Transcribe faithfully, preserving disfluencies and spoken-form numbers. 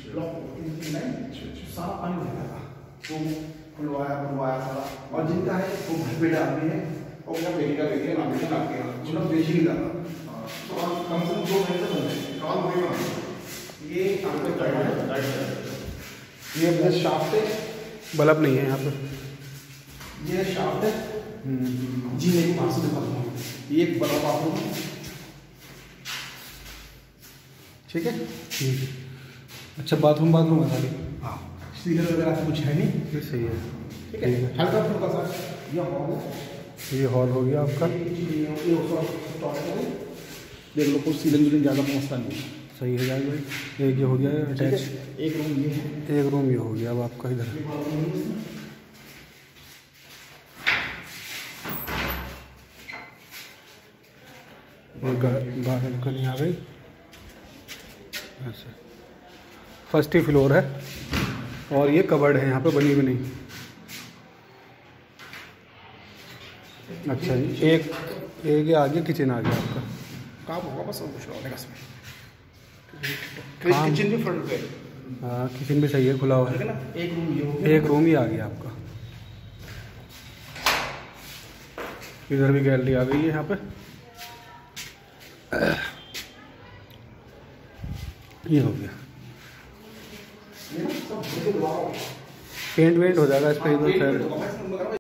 Block सारा पानी भर गया, तो खुलवाया खुलवाया सारा। और जिनका है वो घर पे डालते हैं और क्या बेटी का बेटी है ना बेटा लाके चलो बेच ही डाला। तो आप कम से कम दो महीने तक बनते हैं काम होगा। ये आपका ये बस शाफ्ट है, बल्ब नहीं है यहाँ पे। ये शाफ्ट है जी, मेरी पास से दिखाता हूँ। ये एक बल्ब आपको ठीक है ठीक है। अच्छा बाथरूम बाथरूम है खाली? हाँ, सीलर वगैरह से कुछ है नहीं, ये सही है। ठीक है। हल्का फुल्का सा ये हॉल है, ये हॉल हो गया आपका। देख लो कुछ सीलिंग वीलिंग ज़्यादा पहुँचता नहीं है। सही है यार भाई। एक ये हो गया अटैच, एक रूम ये है, एक रूम ये हो गया अब आपका इधर। बालकनी आ गई ऐसे। फर्स्ट ही फ्लोर है और ये कबर्ड है यहाँ पे बनी हुई नहीं। अच्छा जी, एक एक ये आ गया किचन आ गया आपका। काम होगा बस और कुछ होगा इसमें। हाँ। किचन भी फ्रंट पे, हाँ किचन भी सही है, खुला हुआ है। ना एक रूम ये हो गया, एक रूम ही आ गया आपका। इधर भी गैलरी आ गई है यहाँ पे। ये हो गया, पेंट वेंट हो जाएगा इस पर इधर खैर।